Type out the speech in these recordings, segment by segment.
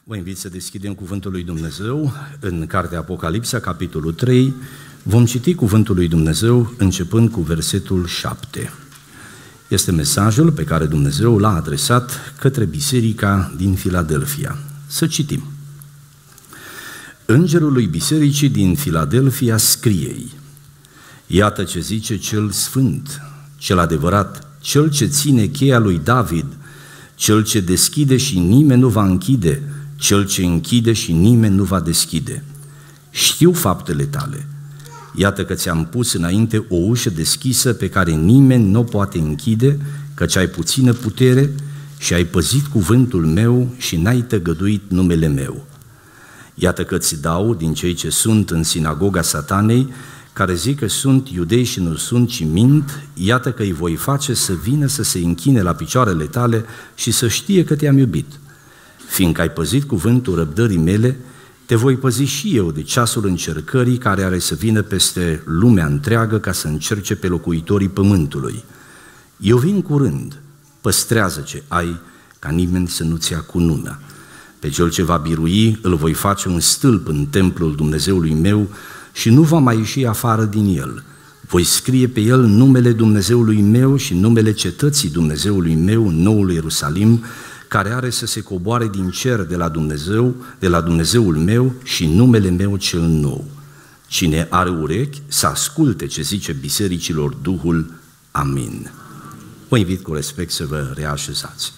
Vă invit să deschidem Cuvântul lui Dumnezeu în Cartea Apocalipsa, capitolul 3. Vom citi Cuvântul lui Dumnezeu începând cu versetul 7. Este mesajul pe care Dumnezeu l-a adresat către biserica din Filadelfia. Să citim. Îngerul lui bisericii din Filadelfia scrie-i: Iată ce zice cel sfânt, cel adevărat, cel ce ține cheia lui David, cel ce deschide și nimeni nu va închide, cel ce închide și nimeni nu va deschide. Știu faptele tale. Iată că ți-am pus înainte o ușă deschisă pe care nimeni nu o poate închide, căci ai puțină putere și ai păzit cuvântul meu și n-ai tăgăduit numele meu. Iată că ți dau din cei ce sunt în sinagoga Satanei, care zic că sunt iudei și nu sunt, ci mint, iată că îi voi face să vină să se închine la picioarele tale și să știe că te-am iubit. Fiindcă ai păzit cuvântul răbdării mele, te voi păzi și eu de ceasul încercării care are să vină peste lumea întreagă ca să încerce pe locuitorii pământului. Eu vin curând, păstrează ce ai, ca nimeni să nu-ți ia cununa. Pe cel ce va birui îl voi face un stâlp în templul Dumnezeului meu și nu va mai ieși afară din el. Voi scrie pe el numele Dumnezeului meu și numele cetății Dumnezeului meu, noul Ierusalim, care are să se coboare din cer de la Dumnezeul meu și numele meu cel nou. Cine are urechi să asculte ce zice bisericilor Duhul. Amin. Vă invit cu respect să vă reașezați.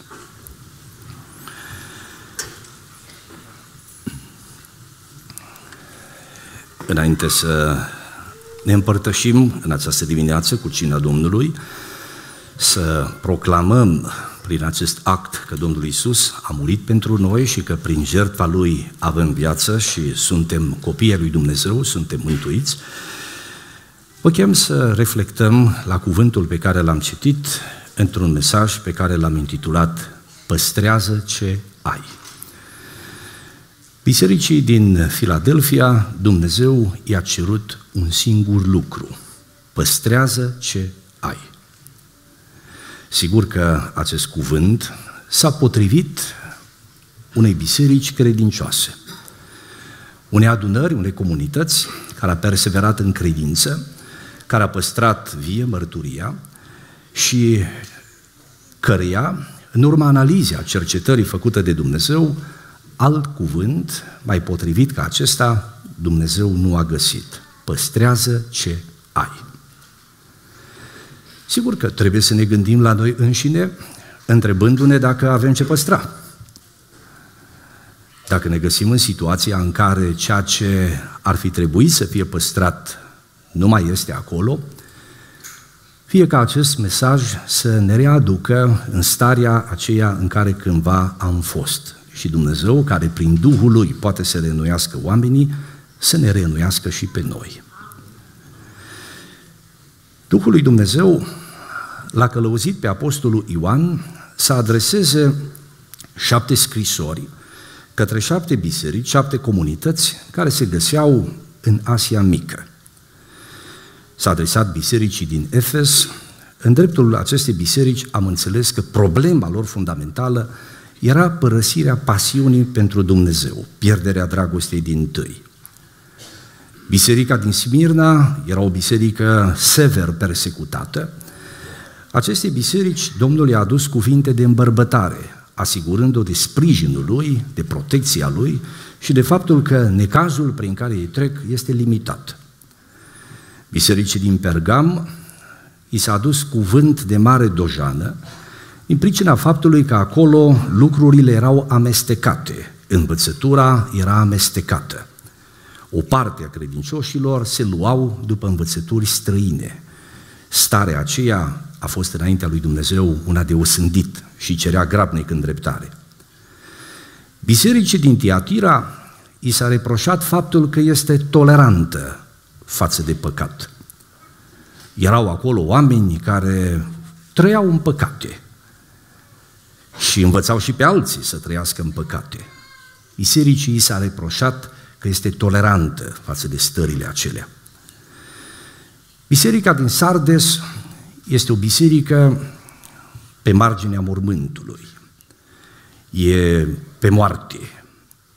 Înainte să ne împărtășim în această dimineață cu cina Domnului, să proclamăm prin acest act că Domnul Iisus a murit pentru noi și că prin jertfa Lui avem viață și suntem copii ai lui Dumnezeu, suntem mântuiți, vă chem să reflectăm la cuvântul pe care l-am citit într-un mesaj pe care l-am intitulat Păstrează ce ai. Bisericii din Filadelfia, Dumnezeu i-a cerut un singur lucru: păstrează ce ai. Sigur că acest cuvânt s-a potrivit unei biserici credincioase, unei adunări, unei comunități care a perseverat în credință, care a păstrat vie mărturia și căreia, în urma analizei, a cercetării făcute de Dumnezeu, alt cuvânt mai potrivit ca acesta Dumnezeu nu a găsit. Păstrează ce ai. Sigur că trebuie să ne gândim la noi înșine, întrebându-ne dacă avem ce păstra. Dacă ne găsim în situația în care ceea ce ar fi trebuit să fie păstrat nu mai este acolo, fie ca acest mesaj să ne readucă în starea aceea în care cândva am fost. Și Dumnezeu, care prin Duhul Lui poate să reînnoiască oamenii, să ne reînnoiască și pe noi. Duhul lui Dumnezeu l-a călăuzit pe apostolul Ioan să adreseze 7 scrisori către 7 biserici, 7 comunități care se găseau în Asia Mică. S-a adresat bisericii din Efes. În dreptul acestei biserici am înțeles că problema lor fundamentală era părăsirea pasiunii pentru Dumnezeu, pierderea dragostei dintâi. Biserica din Smirna era o biserică sever persecutată. Acestei biserici Domnul i-a adus cuvinte de îmbărbătare, asigurând-o de sprijinul Lui, de protecția Lui și de faptul că necazul prin care ei trec este limitat. Bisericii din Pergam i s-a adus cuvânt de mare dojană, din pricina faptului că acolo lucrurile erau amestecate, învățătura era amestecată. O parte a credincioșilor se luau după învățături străine. Starea aceea a fost înaintea lui Dumnezeu una de osândit și cerea grabnic îndreptare. Bisericii din Tiatira i s-a reproșat faptul că este tolerantă față de păcat. Erau acolo oameni care trăiau în păcate și învățau și pe alții să trăiască în păcate. Bisericii i s-a reproșat că este tolerantă față de stările acelea. Biserica din Sardes este o biserică pe marginea mormântului. E pe moarte,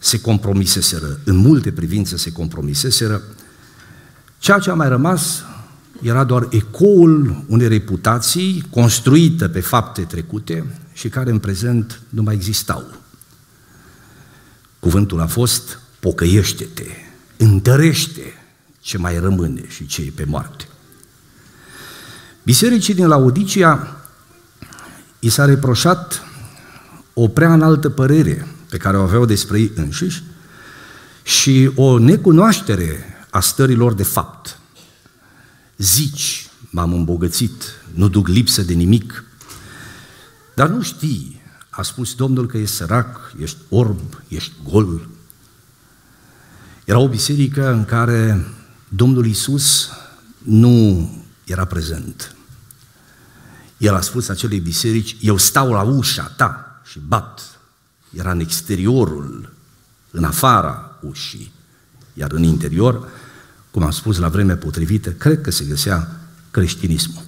se compromiseseră, în multe privințe se compromiseseră. Ceea ce a mai rămas era doar ecoul unei reputații construită pe fapte trecute și care în prezent nu mai existau. Cuvântul a fost: pocăiește-te, întărește ce mai rămâne și ce e pe moarte. Bisericii din Laodicea i s-a reproșat o prea înaltă părere pe care o aveau despre ei înșiși și o necunoaștere a stărilor de fapt. Zici, m-am îmbogățit, nu duc lipsă de nimic, dar nu știi, a spus Domnul, că ești sărac, ești orb, ești gol. Era o biserică în care Domnul Iisus nu era prezent. El a spus acelei biserici: eu stau la ușa ta și bat. Era în exteriorul, în afara ușii, iar în interior, cum am spus la vremea potrivită, cred că se găsea creștinismul.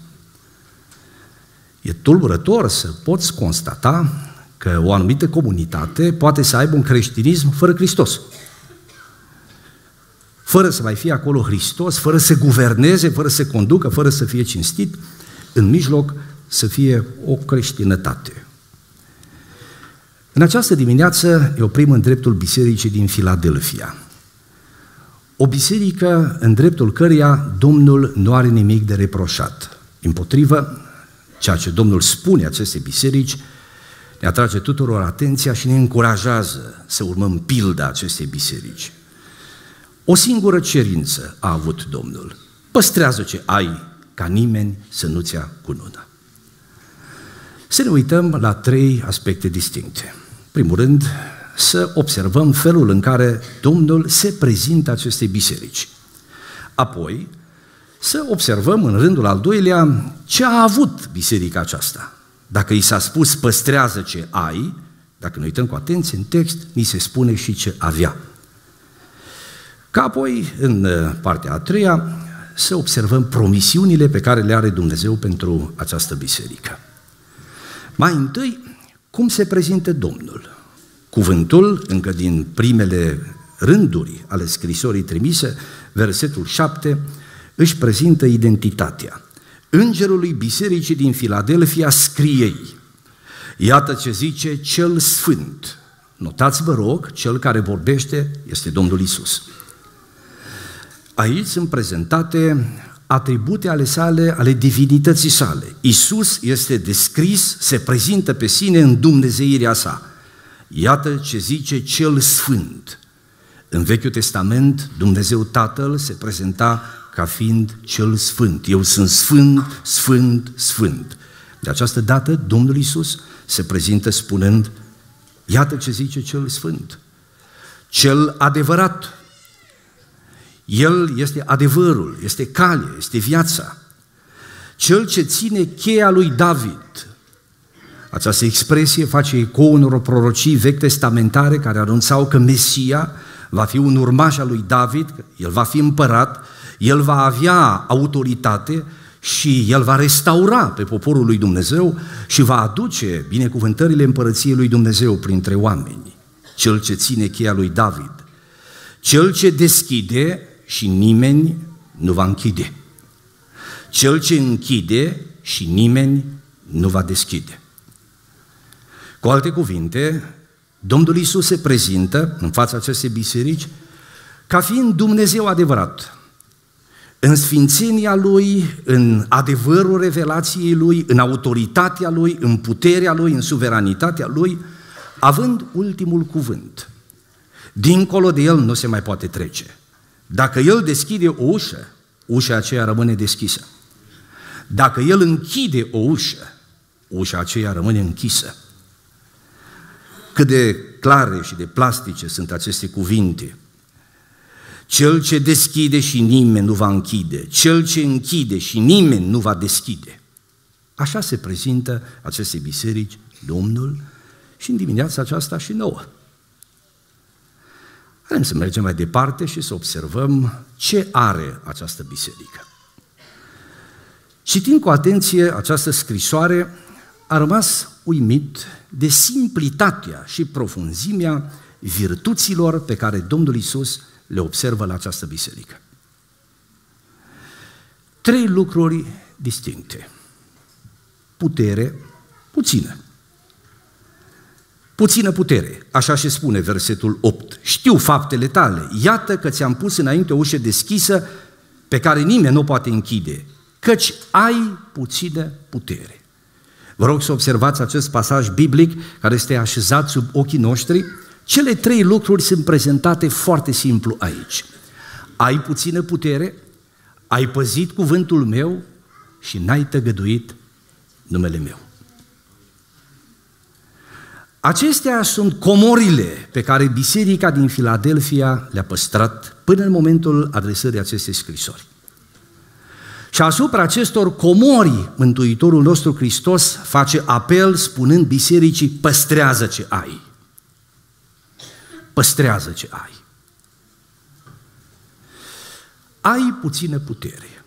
E tulburător să poți constata că o anumită comunitate poate să aibă un creștinism fără Hristos, fără să mai fie acolo Hristos, fără să guverneze, fără să conducă, fără să fie cinstit, în mijloc să fie o creștinătate. În această dimineață ne oprim în dreptul bisericii din Filadelfia. O biserică în dreptul căreia Domnul nu are nimic de reproșat. Împotrivă, ceea ce Domnul spune acestei biserici ne atrage tuturor atenția și ne încurajează să urmăm pilda acestei biserici. O singură cerință a avut Domnul: păstrează ce ai, ca nimeni să nu-ți ia cununa. Să ne uităm la trei aspecte distincte. În primul rând, să observăm felul în care Domnul se prezintă acestei biserici. Apoi, să observăm în rândul al doilea ce a avut biserica aceasta. Dacă i s-a spus păstrează ce ai, dacă ne uităm cu atenție în text, ni se spune și ce avea. Ca apoi, în partea a treia, să observăm promisiunile pe care le are Dumnezeu pentru această biserică. Mai întâi, cum se prezintă Domnul? Cuvântul, încă din primele rânduri ale scrisorii trimise, versetul 7, își prezintă identitatea. Îngerului bisericii din Filadelfia scrie-i: iată ce zice cel sfânt. Notați, vă rog, cel care vorbește este Domnul Iisus. Aici sunt prezentate atribute ale sale, ale divinității sale. Iisus este descris, se prezintă pe sine în dumnezeirea sa. Iată ce zice cel sfânt. În Vechiul Testament, Dumnezeu Tatăl se prezenta ca fiind cel sfânt. Eu sunt sfânt, sfânt, sfânt. De această dată, Domnul Iisus se prezintă spunând: iată ce zice cel sfânt, cel adevărat. El este adevărul, este calea, este viața. Cel ce ține cheia lui David. Această expresie face ecou unor prorocii vechi testamentare care anunțau că Mesia va fi un urmaș al lui David, el va fi împărat, el va avea autoritate și el va restaura pe poporul lui Dumnezeu și va aduce binecuvântările împărăției lui Dumnezeu printre oameni. Cel ce ține cheia lui David, cel ce deschide și nimeni nu va închide, cel ce închide și nimeni nu va deschide. Cu alte cuvinte, Domnul Iisus se prezintă în fața acestei biserici ca fiind Dumnezeu adevărat, în sfințenia Lui, în adevărul revelației Lui, în autoritatea Lui, în puterea Lui, în suveranitatea Lui, având ultimul cuvânt. Dincolo de El nu se mai poate trece. Dacă El deschide o ușă, ușa aceea rămâne deschisă. Dacă El închide o ușă, ușa aceea rămâne închisă. Cât de clare și de plastice sunt aceste cuvinte. Cel ce deschide și nimeni nu va închide, cel ce închide și nimeni nu va deschide. Așa se prezintă aceste biserici Domnul și în dimineața aceasta și nouă. Vrem să mergem mai departe și să observăm ce are această biserică. Citind cu atenție această scrisoare, a rămas uimit de simplitatea și profunzimea virtuților pe care Domnul Iisus le observă la această biserică. 3 lucruri distincte. Putere, puțină. Puțină putere, așa și spune versetul 8. Știu faptele tale, iată că ți-am pus înainte o ușă deschisă pe care nimeni nu o poate închide, căci ai puțină putere. Vă rog să observați acest pasaj biblic care este așezat sub ochii noștri. Cele 3 lucruri sunt prezentate foarte simplu aici. Ai puțină putere, ai păzit cuvântul meu și n-ai tăgăduit numele meu. Acestea sunt comorile pe care biserica din Filadelfia le-a păstrat până în momentul adresării acestei scrisori. Și asupra acestor comori, Mântuitorul nostru Hristos face apel spunând bisericii: păstrează ce ai. Păstrează ce ai. Ai puțină putere.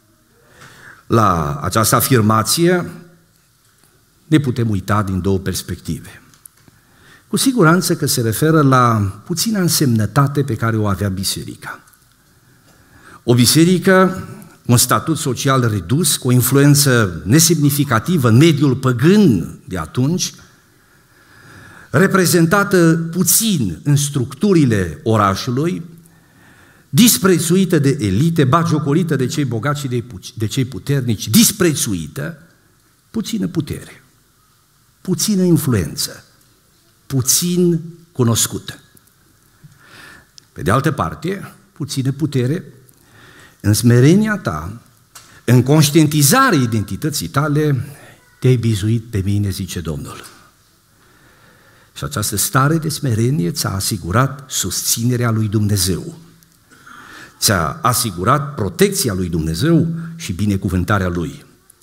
La această afirmație ne putem uita din 2 perspective. Cu siguranță că se referă la puțina însemnătate pe care o avea biserica. O biserică cu un statut social redus, cu o influență nesemnificativă în mediul păgân de atunci, reprezentată puțin în structurile orașului, disprețuită de elite, bagiocorită de cei bogați și de cei puternici, disprețuită, puțină putere, puțină influență, puțin cunoscută. Pe de altă parte, puțină putere, în smerenia ta, în conștientizarea identității tale, te-ai bizuit pe mine, zice Domnul. Și această stare de smerenie ți-a asigurat susținerea lui Dumnezeu. Ți-a asigurat protecția lui Dumnezeu și binecuvântarea Lui.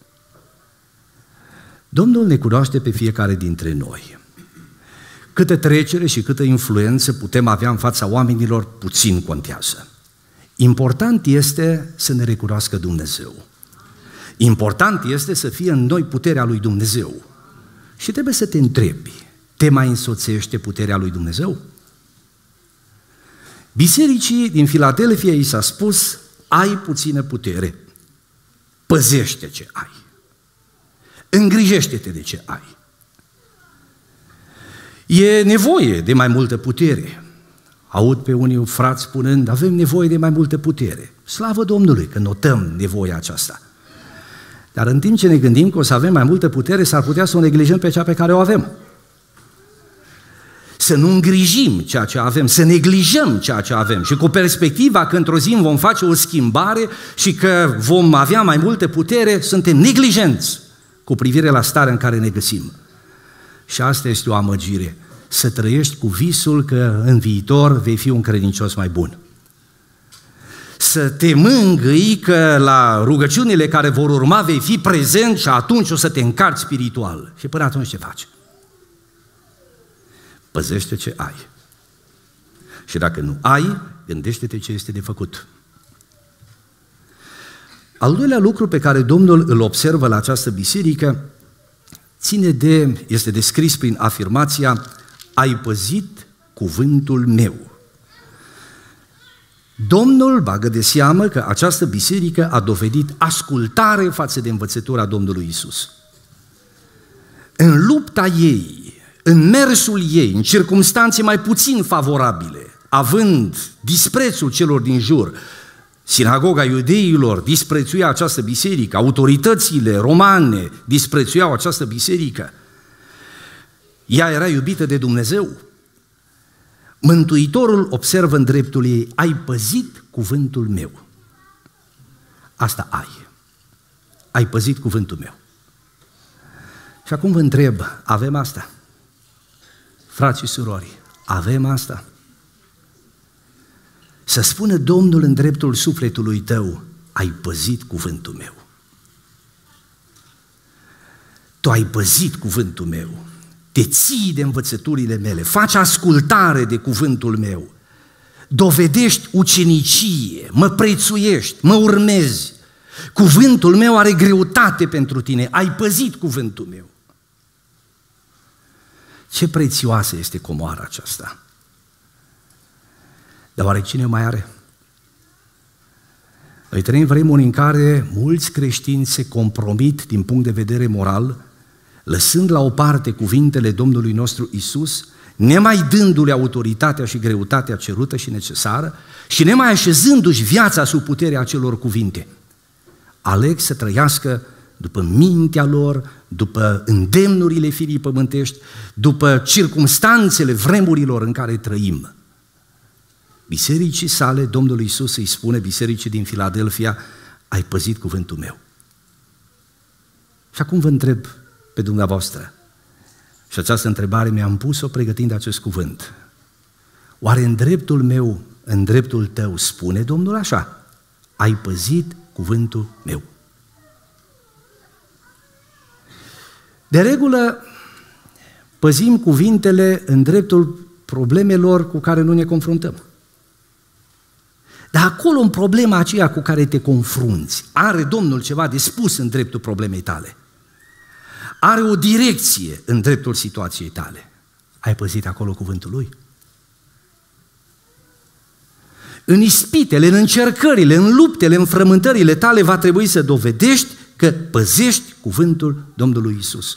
Domnul ne cunoaște pe fiecare dintre noi. Câtă trecere și câtă influență putem avea în fața oamenilor, puțin contează. Important este să ne recunoască Dumnezeu. Important este să fie în noi puterea lui Dumnezeu. Și trebuie să te întrebi, te mai însoțește puterea lui Dumnezeu? Bisericii din Filadelfia i s-a spus: ai puțină putere, păzește ce ai, îngrijește-te de ce ai. E nevoie de mai multă putere. Aud pe unii frați spunând: avem nevoie de mai multă putere. Slavă Domnului că notăm nevoia aceasta. Dar în timp ce ne gândim că o să avem mai multă putere, s-ar putea să o neglijăm pe cea pe care o avem. Să nu îngrijim ceea ce avem, să neglijăm ceea ce avem și cu perspectiva că într-o zi vom face o schimbare și că vom avea mai multă putere, suntem neglijenți cu privire la starea în care ne găsim. Și asta este o amăgire, să trăiești cu visul că în viitor vei fi un credincios mai bun. Să te mângâi că la rugăciunile care vor urma vei fi prezent și atunci o să te încarci spiritual. Și până atunci ce faci? Păzește ce ai. Și dacă nu ai, gândește-te ce este de făcut. Al doilea lucru pe care Domnul îl observă la această biserică este descris prin afirmația: ai păzit cuvântul meu. Domnul bagă de seamă că această biserică a dovedit ascultare față de învățătura Domnului Iisus. În lupta ei, în mersul ei, în circumstanțe mai puțin favorabile, având disprețul celor din jur, sinagoga iudeilor disprețuia această biserică, autoritățile romane disprețuiau această biserică, ea era iubită de Dumnezeu. Mântuitorul observă în dreptul ei: ai păzit cuvântul meu. Asta ai. Ai păzit cuvântul meu. Și acum vă întreb, avem asta? Frați și surori, avem asta? Să spună Domnul în dreptul sufletului tău: ai păzit cuvântul meu. Tu ai păzit cuvântul meu. Te ții de învățăturile mele, faci ascultare de cuvântul meu, dovedești ucenicie, mă prețuiești, mă urmezi. Cuvântul meu are greutate pentru tine, ai păzit cuvântul meu. Ce prețioasă este comoara aceasta! Dar oare cine mai are? Noi trăim vremuri în care mulți creștini se compromit din punct de vedere moral, lăsând la o parte cuvintele Domnului nostru Iisus, nemai dându-le autoritatea și greutatea cerută și necesară și nemai așezându-și viața sub puterea acelor cuvinte. Aleg să trăiască după mintea lor, după îndemnurile firii pământești, după circumstanțele vremurilor în care trăim. Bisericii sale, Domnul Iisus îi spune bisericii din Filadelfia, ai păzit cuvântul meu. Și acum vă întreb pe dumneavoastră, și această întrebare mi-am pus-o pregătind acest cuvânt. Oare în dreptul meu, în dreptul tău, spune Domnul așa? Ai păzit cuvântul meu. De regulă, păzim cuvintele în dreptul problemelor cu care nu ne confruntăm. Dar acolo, în problema aceea cu care te confrunți, are Domnul ceva de spus în dreptul problemei tale. Are o direcție în dreptul situației tale. Ai păzit acolo cuvântul Lui? În ispitele, în încercările, în luptele, în frământările tale va trebui să dovedești că păzești cuvântul Domnului Iisus.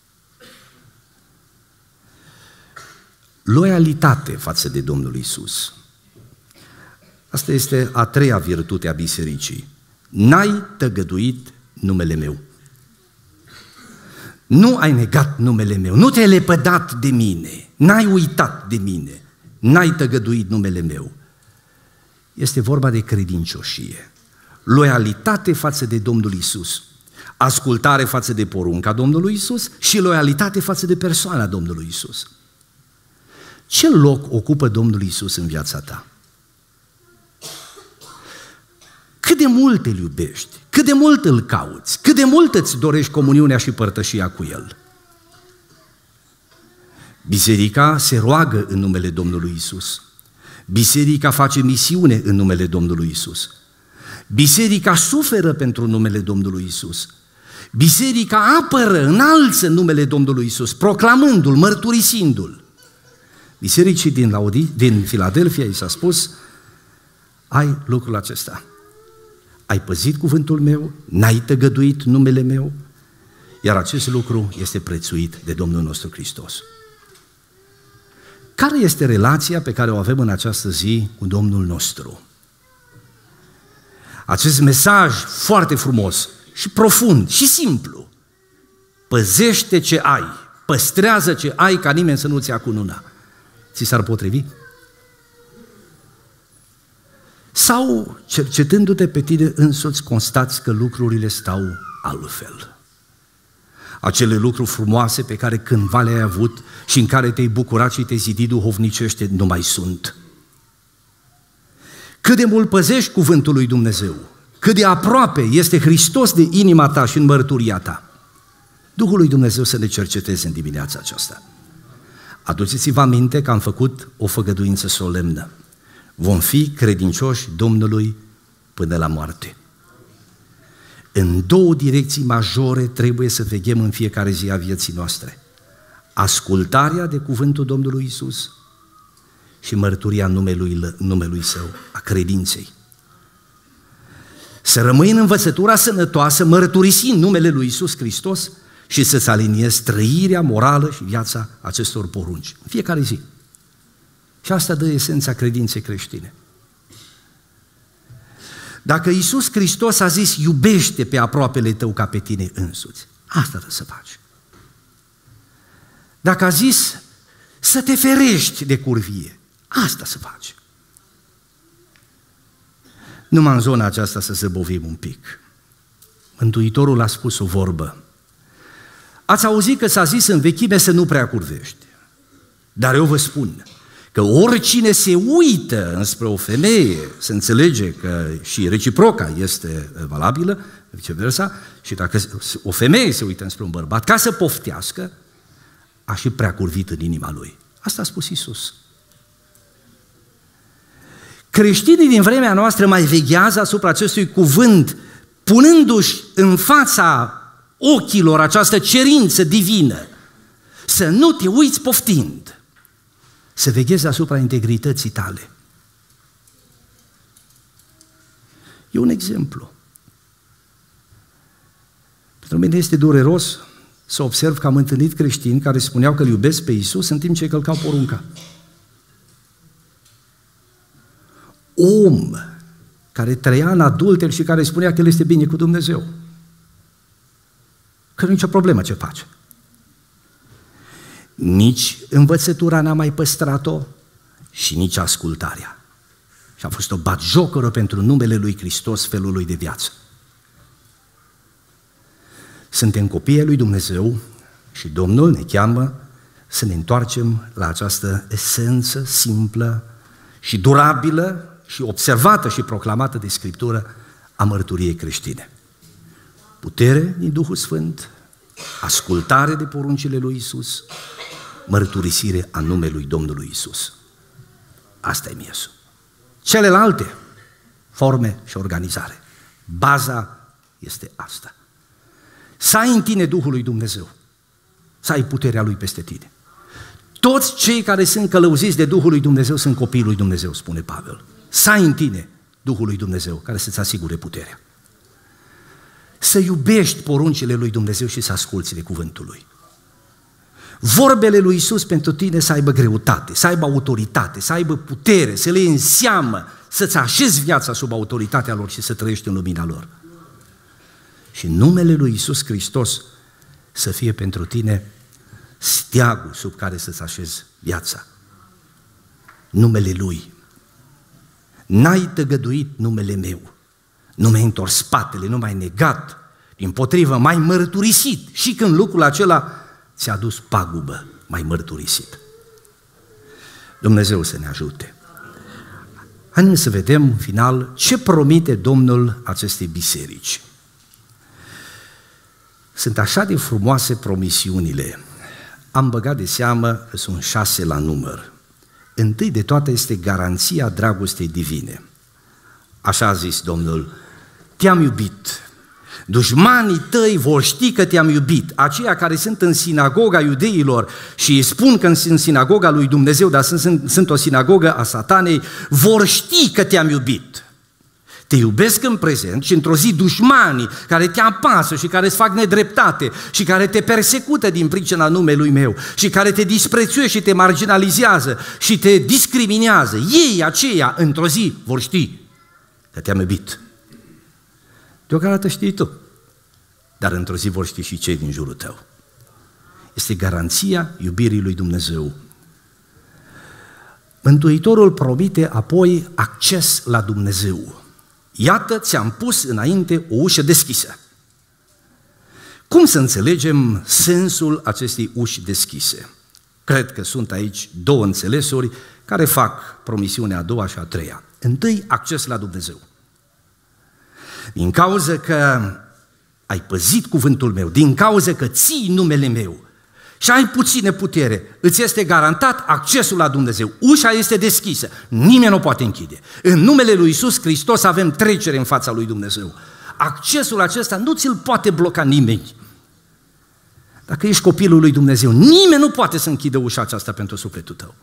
Loialitate față de Domnul Iisus. Asta este a treia virtute a bisericii. N-ai tăgăduit numele meu. Nu ai negat numele meu, nu te-ai lepădat de mine, n-ai uitat de mine, n-ai tăgăduit numele meu. Este vorba de credincioșie, loialitate față de Domnul Iisus, ascultare față de porunca Domnului Iisus și loialitate față de persoana Domnului Iisus. Ce loc ocupă Domnul Iisus în viața ta? Cât de mult îl iubești, cât de mult îl cauți, cât de mult îți dorești comuniunea și părtășia cu El. Biserica se roagă în numele Domnului Iisus. Biserica face misiune în numele Domnului Iisus. Biserica suferă pentru numele Domnului Iisus. Biserica apără, înalță numele Domnului Iisus, proclamându-L, mărturisindu-L. Bisericii din Filadelfia i s-a spus, ai lucrul acesta. Ai păzit cuvântul meu, n-ai tăgăduit numele meu, iar acest lucru este prețuit de Domnul nostru Hristos. Care este relația pe care o avem în această zi cu Domnul nostru? Acest mesaj foarte frumos și profund și simplu. Păzește ce ai, păstrează ce ai ca nimeni să nu-ți ia cununa. Ți s-ar potrivi? Sau, cercetându-te pe tine însuți, constați că lucrurile stau altfel. Acele lucruri frumoase pe care cândva le-ai avut și în care te-ai bucurat și te-ai zidit duhovnicește, nu mai sunt. Cât de mult păzești cuvântul lui Dumnezeu, cât de aproape este Hristos de inima ta și în mărturia ta. Duhul lui Dumnezeu să ne cerceteze în dimineața aceasta. Aduceți-vă aminte că am făcut o făgăduință solemnă. Vom fi credincioși Domnului până la moarte. În două direcții majore trebuie să veghem în fiecare zi a vieții noastre. Ascultarea de cuvântul Domnului Iisus și mărturia numelui Său, a credinței. Să rămâi în învățătura sănătoasă, mărturisind numele lui Iisus Hristos și să-ți aliniezi trăirea morală și viața acestor porunci. În fiecare zi. Și asta dă esența credinței creștine. Dacă Iisus Hristos a zis, iubește pe aproapele tău ca pe tine însuți, asta trebuie să faci. Dacă a zis, să te ferești de curvie, asta să faci. Numai în zona aceasta să zăbovim un pic. Mântuitorul a spus o vorbă. Ați auzit că s-a zis în vechime să nu prea curvești. Dar eu vă spun că oricine se uită înspre o femeie, se înțelege că și reciproca este valabilă, viceversa, și dacă o femeie se uită înspre un bărbat ca să poftească, a și prea curvit în inima lui. Asta a spus Iisus. Creștinii din vremea noastră mai veghează asupra acestui cuvânt, punându-și în fața ochilor această cerință divină. să nu te uiți poftind, să veghezi asupra integrității tale. E un exemplu. Pentru mine este dureros să observ că am întâlnit creștini care spuneau că îl iubesc pe Iisus în timp ce călcau porunca. Om care trăia în adulter și care spunea că el este bine cu Dumnezeu. Că nu e nicio problemă ce face. Nici învățătura n-a mai păstrat-o și nici ascultarea. Și a fost o batjocără pentru numele lui Hristos, felul lui de viață. Suntem copiii lui Dumnezeu și Domnul ne cheamă să ne întoarcem la această esență simplă și durabilă și observată și proclamată de Scriptură a mărturiei creștine. Putere din Duhul Sfânt, ascultare de poruncile lui Iisus, mărturisire a numelui Domnului Iisus. Asta e miesul. Celelalte forme și organizare. Baza este asta. Să ai în tine Duhul lui Dumnezeu, să ai puterea Lui peste tine. Toți cei care sunt călăuziți de Duhul lui Dumnezeu sunt copiii lui Dumnezeu, spune Pavel. Să ai în tine Duhul lui Dumnezeu, care să-ți asigure puterea. Să iubești poruncile lui Dumnezeu și să asculți de cuvântul Lui. Vorbele lui Iisus pentru tine să aibă greutate, să aibă autoritate, să aibă putere, să le iei în seamă, să-ți așezi viața sub autoritatea lor și să trăiești în lumina lor. Și numele lui Iisus Hristos să fie pentru tine steagul sub care să-ți așezi viața. Numele Lui. N-ai tăgăduit numele meu, nu mi-ai întors spatele, nu m-ai negat, dimpotrivă m-ai mărturisit și când lucrul acela ți-a adus pagubă, m-ai mărturisit. Dumnezeu să ne ajute. Haideți să vedem în final ce promite Domnul acestei biserici. Sunt așa de frumoase promisiunile. Am băgat de seamă că sunt 6 la număr. Întâi de toate este garanția dragostei divine. Așa a zis Domnul, te-am iubit. Dușmanii tăi vor ști că te-am iubit. Aceia care sunt în sinagoga iudeilor și spun că sunt în sinagoga lui Dumnezeu, dar sunt o sinagogă a Satanei, vor ști că te-am iubit. Te iubesc în prezent și într-o zi dușmanii care te apasă și care îți fac nedreptate și care te persecută din pricina numelui meu și care te disprețuie și te marginalizează și te discriminează, ei aceia într-o zi vor ști că te-am iubit. Deocamdată știi tu, dar într-o zi vor ști și cei din jurul tău. Este garanția iubirii lui Dumnezeu. Mântuitorul promite apoi acces la Dumnezeu. Iată, ți-am pus înainte o ușă deschisă. Cum să înțelegem sensul acestei uși deschise? Cred că sunt aici 2 înțelesuri care fac promisiunea a doua și a treia. Întâi, acces la Dumnezeu. Din cauza că ai păzit cuvântul meu, din cauza că ții numele meu și ai puțină putere, îți este garantat accesul la Dumnezeu. Ușa este deschisă, nimeni nu poate închide. În numele lui Iisus Hristos avem trecere în fața lui Dumnezeu. Accesul acesta nu ți-l poate bloca nimeni. Dacă ești copilul lui Dumnezeu, nimeni nu poate să închidă ușa aceasta pentru sufletul tău.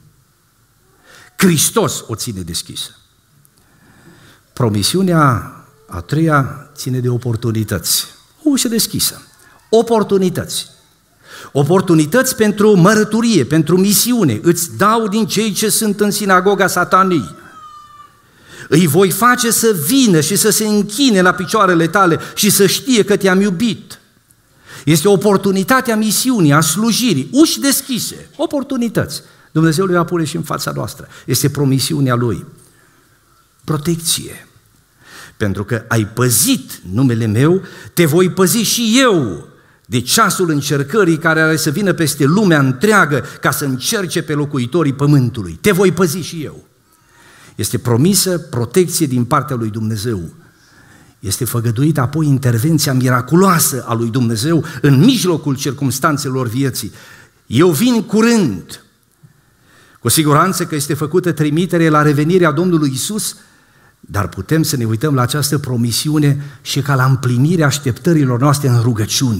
Hristos o ține deschisă. Promisiunea a treia ține de oportunități. O ușă deschisă. Oportunități. Oportunități pentru mărturie, pentru misiune. Îți dau din cei ce sunt în sinagoga Satanei. Îi voi face să vină și să se închine la picioarele tale și să știe că te-am iubit. Este oportunitatea misiunii, a slujirii, uși deschise, oportunități. Dumnezeu le va pune și în fața noastră. Este promisiunea Lui. Protecție. Pentru că ai păzit numele meu, te voi păzi și eu de ceasul încercării care are să vină peste lumea întreagă ca să încerce pe locuitorii pământului. Te voi păzi și eu. Este promisă protecție din partea lui Dumnezeu. Este făgăduită apoi intervenția miraculoasă a lui Dumnezeu în mijlocul circumstanțelor vieții. Eu vin curând. Cu siguranță că este făcută trimitere la revenirea Domnului Iisus, dar putem să ne uităm la această promisiune și ca la împlinirea așteptărilor noastre în rugăciune.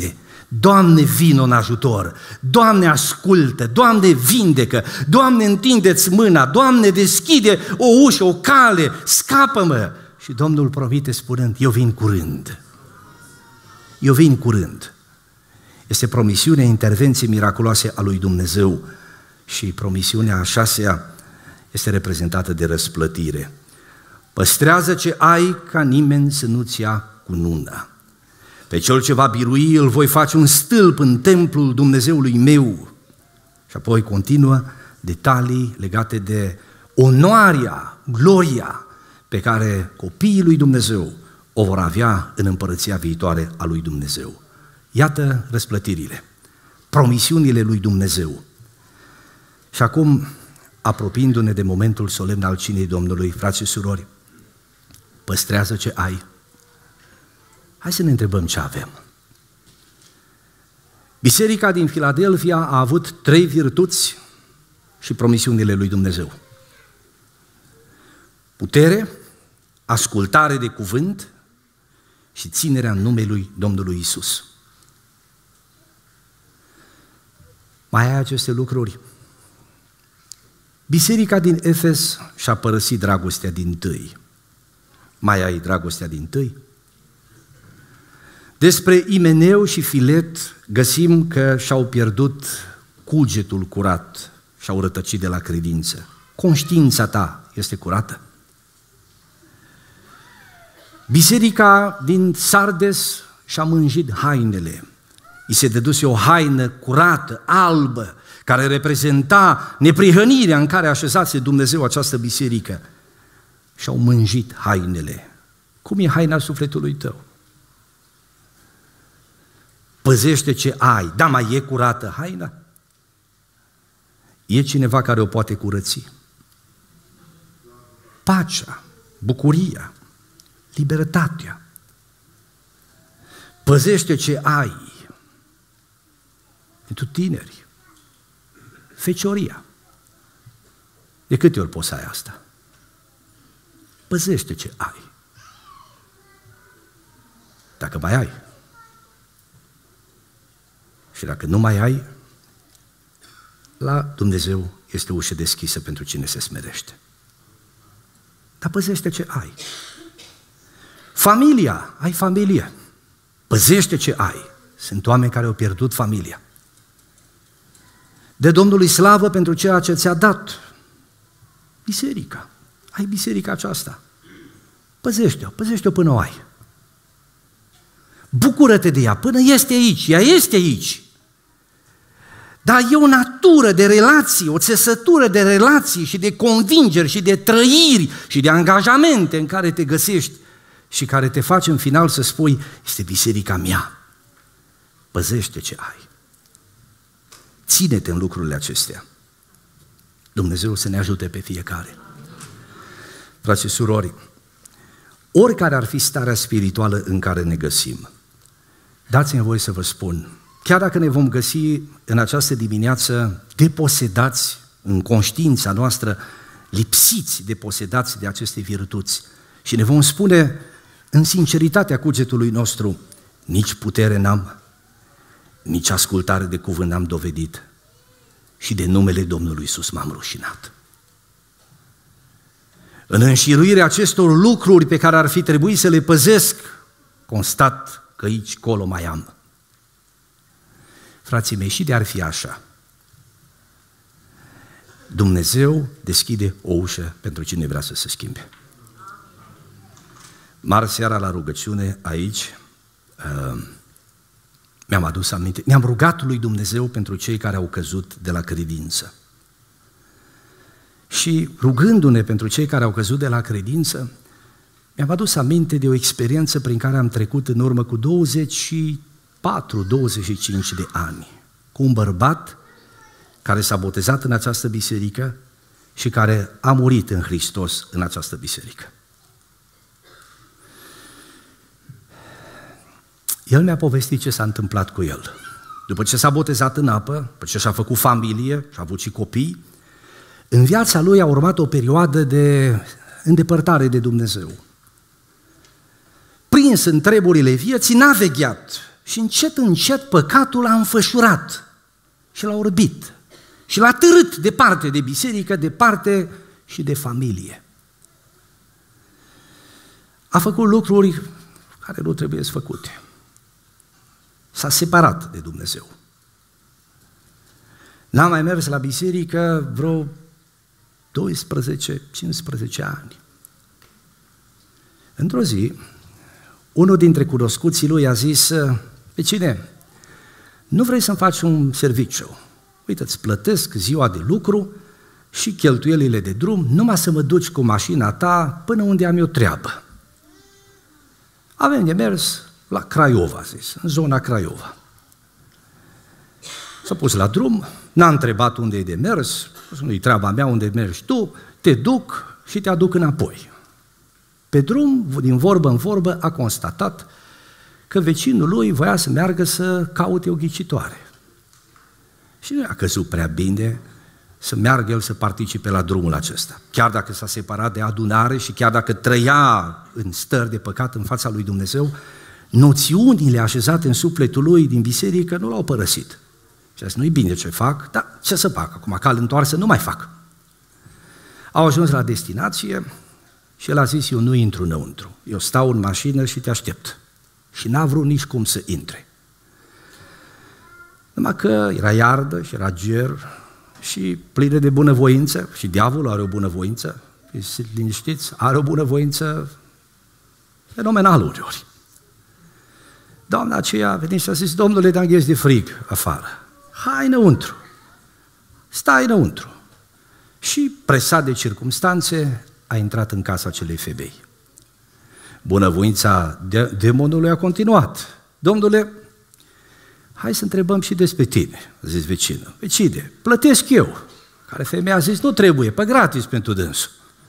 Doamne, vino în ajutor, Doamne, ascultă, Doamne, vindecă, Doamne, întindeți mâna, Doamne, deschide o ușă, o cale, scapă-mă. Și Domnul promite spunând, eu vin curând. Eu vin curând. Este promisiunea intervenției miraculoase a lui Dumnezeu și promisiunea a șasea este reprezentată de răsplătire. Păstrează ce ai ca nimeni să nu-ți ia cununa. Pe cel ce va birui îl voi face un stâlp în templul Dumnezeului meu. Și apoi continuă detalii legate de onoarea, gloria pe care copiii lui Dumnezeu o vor avea în împărăția viitoare a lui Dumnezeu. Iată răsplătirile, promisiunile lui Dumnezeu. Și acum, apropiindu-ne de momentul solemn al cinei Domnului, frați și surori, păstrează ce ai. Hai să ne întrebăm ce avem. Biserica din Filadelfia a avut 3 virtuți și promisiunile lui Dumnezeu. Putere, ascultare de cuvânt și ținerea numelui Domnului Isus. Mai ai aceste lucruri? Biserica din Efes și-a părăsit dragostea dintâi. Mai ai dragostea dintâi? Despre Imeneu și Filet găsim că și-au pierdut cugetul curat și-au rătăcit de la credință. Conștiința ta este curată? Biserica din Sardes și-a mânjit hainele. I se dăduse o haină curată, albă, care reprezenta neprihănirea în care așezase Dumnezeu această biserică. Și-au mânjit hainele. Cum e haina sufletului tău? Păzește ce ai. Da, mai e curată haina? E cineva care o poate curăți? Pacea, bucuria, libertatea. Păzește ce ai. Pentru tineri, fecioria. De câte ori poți să ai asta? Păzește ce ai. Dacă mai ai. Și dacă nu mai ai, la Dumnezeu este o ușă deschisă pentru cine se smerește. Dar păzește ce ai. Familia, ai familie. Păzește ce ai. Sunt oameni care au pierdut familia. Dă Domnului slavă pentru ceea ce ți-a dat. Biserica. Ai biserica aceasta. Păzește-o, păzește-o până o ai. Bucură-te de ea până este aici, ea este aici. Dar e o natură de relații, o țesătură de relații și de convingeri și de trăiri și de angajamente în care te găsești și care te face în final să spui, este biserica mea. Păzește ce ai. Ține-te în lucrurile acestea. Dumnezeu să ne ajute pe fiecare. Frați și surori, oricare ar fi starea spirituală în care ne găsim, dați-mi voie să vă spun, chiar dacă ne vom găsi în această dimineață deposedați în conștiința noastră, lipsiți, deposedați de aceste virtuți și ne vom spune în sinceritatea cugetului nostru, nici putere n-am, nici ascultare de cuvânt n-am dovedit și de numele Domnului Iisus m-am rușinat. În înșiruirea acestor lucruri pe care ar fi trebuit să le păzesc, constat că aici, colo mai am. Frații mei, și de ar fi așa, Dumnezeu deschide o ușă pentru cine vrea să se schimbe. Marți seara la rugăciune aici, mi-am adus aminte, ne-am rugat lui Dumnezeu pentru cei care au căzut de la credință. Și rugându-ne pentru cei care au căzut de la credință, mi-am adus aminte de o experiență prin care am trecut în urmă cu 24-25 de ani, cu un bărbat care s-a botezat în această biserică și care a murit în Hristos în această biserică. El mi-a povestit ce s-a întâmplat cu el. După ce s-a botezat în apă, după ce și-a făcut familie, și-a avut și copii, în viața lui a urmat o perioadă de îndepărtare de Dumnezeu. Prins în treburile vieții, n-a vegheat și încet, încet păcatul l-a înfășurat și l-a orbit și l-a târât departe de biserică, departe și de familie. A făcut lucruri care nu trebuie să făcute. S-a separat de Dumnezeu. N-a mai mers la biserică vreo 12-15 ani. Într-o zi, unul dintre cunoscuții lui a zis: vecine, nu vrei să-mi faci un serviciu? Uite, îți plătesc ziua de lucru și cheltuielile de drum, numai să mă duci cu mașina ta până unde am eu treabă. Avem de mers la Craiova, a zis, în zona Craiova. S-a pus la drum, n-a întrebat unde e de mers, nu-i treaba mea unde mergi tu, te duc și te aduc înapoi. Pe drum, din vorbă în vorbă, a constatat că vecinul lui voia să meargă să caute o ghicitoare. Și nu i-a căzut prea bine să meargă el să participe la drumul acesta. Chiar dacă s-a separat de adunare și chiar dacă trăia în stări de păcat în fața lui Dumnezeu, noțiunile așezate în sufletul lui din biserică nu l-au părăsit. Și a zis: nu-i bine ce fac, dar ce să fac? Acum, cal întoarsă, nu mai fac. Au ajuns la destinație și el a zis: eu nu intru înăuntru, eu stau în mașină și te aștept. Și n-a vrut nici cum să intre. Numai că era iardă și era ger și plină de bunăvoință, și diavolul are o bunăvoință, fiți liniștiți, are o bunăvoință fenomenală uneori. Doamna aceea a venit și a zis: domnule, te-am ghes de frig afară, hai înăuntru, stai înăuntru. Și presat de circumstanțe a intrat în casa acelei femei. Bunăvoința demonului a continuat: domnule, hai să întrebăm și despre tine, a zis vecinul. Vecine, plătesc eu. Care femeia a zis: nu trebuie, pe gratis pentru dânsul.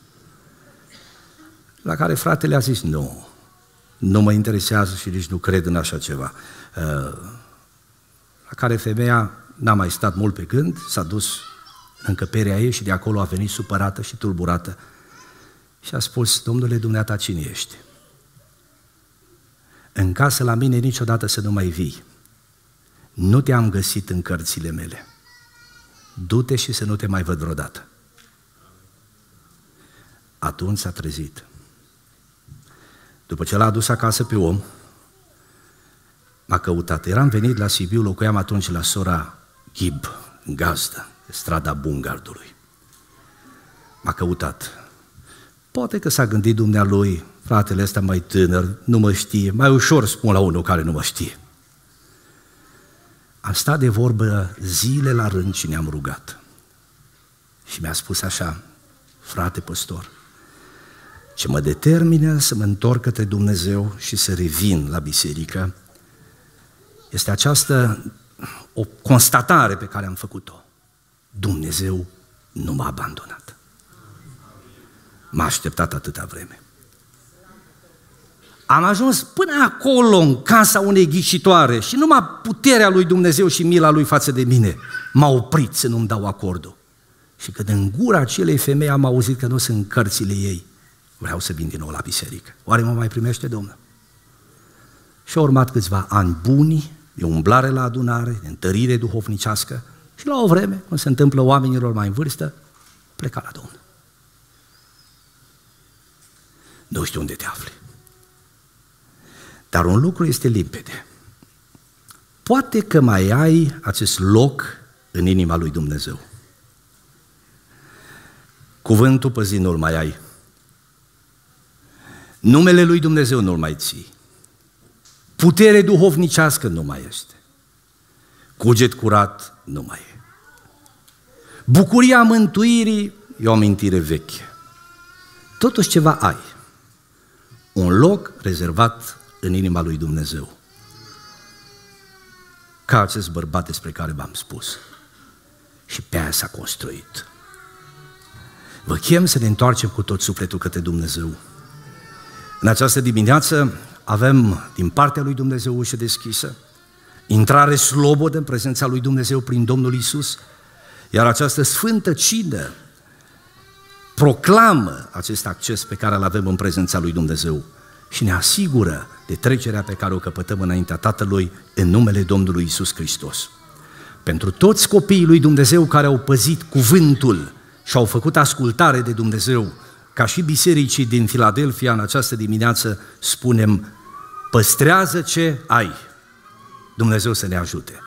La care fratele a zis: nu mă interesează și nici nu cred în așa ceva. La care femeia n-a mai stat mult pe gând, s-a dus în încăperea ei și de acolo a venit supărată și tulburată și a spus: domnule, dumneata cine ești? În casă la mine niciodată să nu mai vii. Nu te-am găsit în cărțile mele. Du-te și să nu te mai văd vreodată. Atunci s-a trezit. După ce l-a adus acasă pe om, m-a căutat. Eram venit la Sibiu, locuiam atunci la sora Ghib, în Gazdă, strada Bungardului. M-a căutat. Poate că s-a gândit dumnealui: fratele ăsta mai tânăr, nu mă știe, mai ușor spun la unul care nu mă știe. Am stat de vorbă zile la rând și ne-am rugat. Și mi-a spus așa: frate păstor, ce mă determină să mă întorc către Dumnezeu și să revin la biserică este această o constatare pe care am făcut-o. Dumnezeu nu m-a abandonat. M-a așteptat atâta vreme. Am ajuns până acolo, în casa unei ghicitoare, și numai puterea lui Dumnezeu și mila lui față de mine m-a oprit să nu-mi dau acordul. Și când în gura acelei femei am auzit că nu sunt cărțile ei, vreau să vin din nou la biserică. Oare mă mai primește Domnul? Și au urmat câțiva ani buni de umblare la adunare, de întărire duhovnicească, și la o vreme, când se întâmplă oamenilor mai în vârstă, pleca la Domnul. Nu știu unde te afli. Dar un lucru este limpede. Poate că mai ai acest loc în inima lui Dumnezeu. Cuvântul pe zi nu-l mai ai. Numele lui Dumnezeu nu-l mai ții. Putere duhovnicească nu mai este. Cuget curat nu mai e. Bucuria mântuirii e o amintire veche. Totuși ceva ai. Un loc rezervat în inima lui Dumnezeu. Ca acest bărbat despre care v-am spus. Și pe aia s-a construit. Vă chem să ne întoarcem cu tot sufletul către Dumnezeu. În această dimineață avem din partea lui Dumnezeu ușă deschisă, intrare slobodă în prezența lui Dumnezeu prin Domnul Iisus, iar această sfântă cină proclamă acest acces pe care îl avem în prezența lui Dumnezeu. și ne asigură de trecerea pe care o căpătăm înaintea Tatălui în numele Domnului Iisus Hristos. Pentru toți copiii lui Dumnezeu care au păzit cuvântul și au făcut ascultare de Dumnezeu, ca și bisericii din Filadelfia în această dimineață, spunem: păstrează ce ai. Dumnezeu să ne ajute.